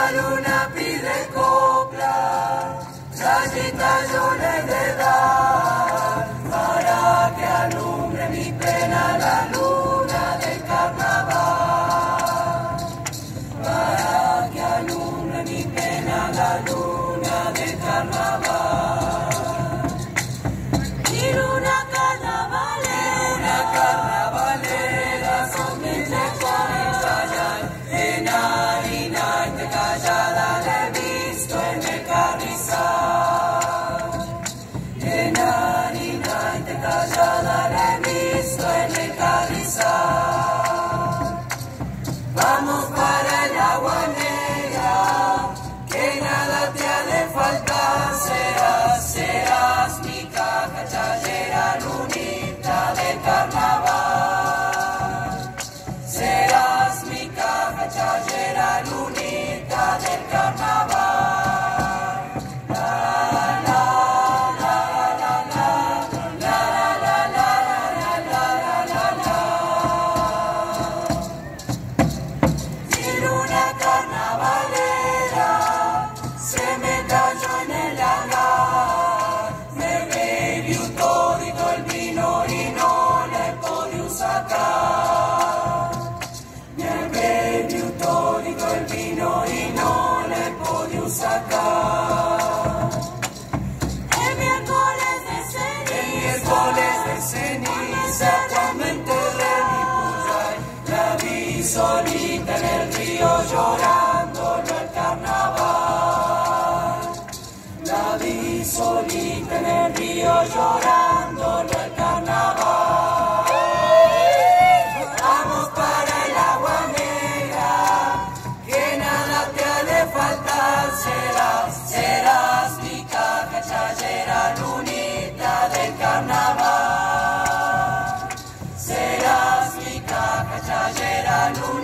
luna pide coplas, gallitas yo le he de dar, para que alumbre mi pena la luna del carnaval. Para que alumbre mi pena la luna del carnaval. Y luna carnavalera, son mis lectores callar, en harina callada le he visto en el carrizal. En harina callada le he visto en el carrizal. Vamos para el agua negra, que nada te ha de faltar, serás mi caja chayera, lunita del carnaval. Serás mi caja chayera, lunita del carnaval. La la la la la la la la la la la. Y luna carnavalera se me cayó en el hangar, me bebió todito el vino y no le he podido sacar. Me bebió todito el vino y no le he podido sacar. El miércoles de ceniza, cuando enterré mi puyay, la vi solita en el río llorándolo el carnaval. La vi solita en el río llorándolo el carnaval. Vamos para el agua negra, que nada te ha de faltar, serás mi caja chayera, lunita del carnaval. Serás mi caja chayera, lunita